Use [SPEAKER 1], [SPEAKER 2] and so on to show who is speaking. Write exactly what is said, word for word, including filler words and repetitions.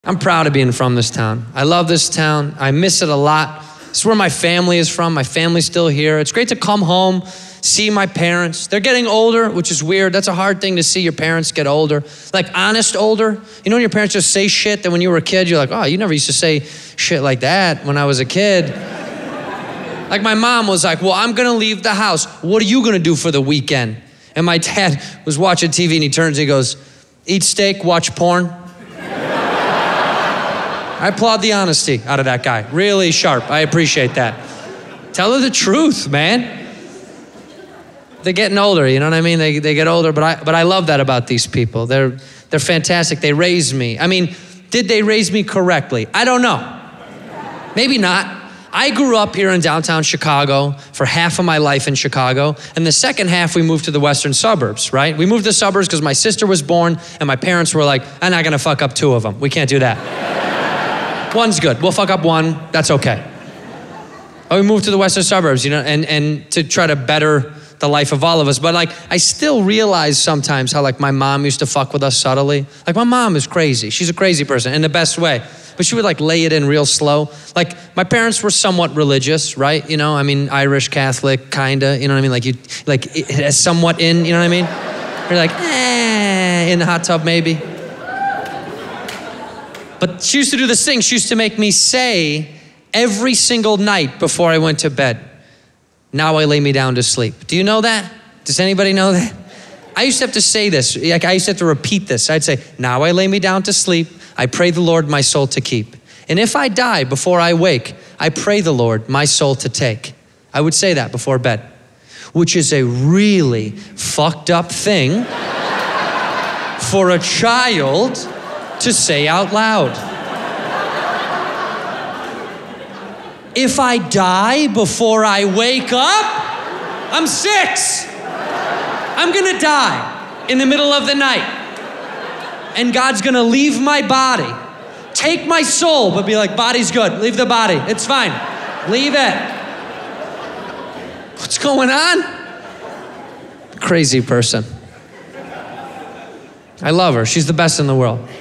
[SPEAKER 1] I'm proud of being from this town. I love this town. I miss it a lot. It's where my family is from. My family's still here. It's great to come home, see my parents. They're getting older, which is weird. That's a hard thing to see your parents get older. Like honest older. You know when your parents just say shit that when you were a kid, you're like, oh, you never used to say shit like that when I was a kid. Like my mom was like, well, I'm gonna leave the house. What are you gonna do for the weekend? And my dad was watching T V and he turns and he goes, eat steak, watch porn. I applaud the honesty out of that guy. Really sharp, I appreciate that. Tell her the truth, man. They're getting older, you know what I mean? They, they get older, but I, but I love that about these people. They're, they're fantastic, they raised me. I mean, did they raise me correctly? I don't know. Maybe not. I grew up here in downtown Chicago for half of my life in Chicago, and the second half we moved to the western suburbs, right? We moved to the suburbs because my sister was born, and my parents were like, I'm not gonna fuck up two of them. We can't do that. One's good, we'll fuck up one, that's okay. But we moved to the western suburbs, you know, and, and to try to better the life of all of us. But like, I still realize sometimes how like my mom used to fuck with us subtly. Like my mom is crazy, she's a crazy person in the best way. But she would like lay it in real slow. Like my parents were somewhat religious, right? You know, I mean, Irish, Catholic, kinda, you know what I mean? Like you, like it, somewhat in, you know what I mean? You're like, eh, in the hot tub maybe. But she used to do this thing. She used to make me say every single night before I went to bed, now I lay me down to sleep. Do you know that? Does anybody know that? I used to have to say this. Like I used to have to repeat this. I'd say, now I lay me down to sleep. I pray the Lord my soul to keep. And if I die before I wake, I pray the Lord my soul to take. I would say that before bed, which is a really fucked up thing for a child to say out loud. If I die before I wake up, I'm six. I'm gonna die in the middle of the night. And God's gonna leave my body, take my soul, but be like, body's good, leave the body, it's fine, leave it. What's going on? Crazy person. I love her, she's the best in the world.